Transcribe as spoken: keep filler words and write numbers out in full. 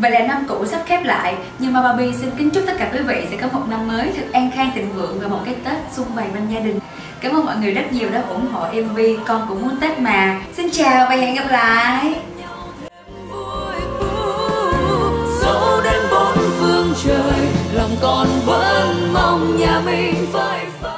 Vậy là năm cũ sắp khép lại, nhưng Mama Bi xin kính chúc tất cả quý vị sẽ có một năm mới thật an khang thịnh vượng và một cái Tết sum vầy bên gia đình. Cảm ơn mọi người rất nhiều đã ủng hộ em vê Con Cũng Muốn Tết Mà. Xin chào và hẹn gặp lại. Dẫu đến bốn phương trời, lòng con vẫn mong nhà mình phơi phới.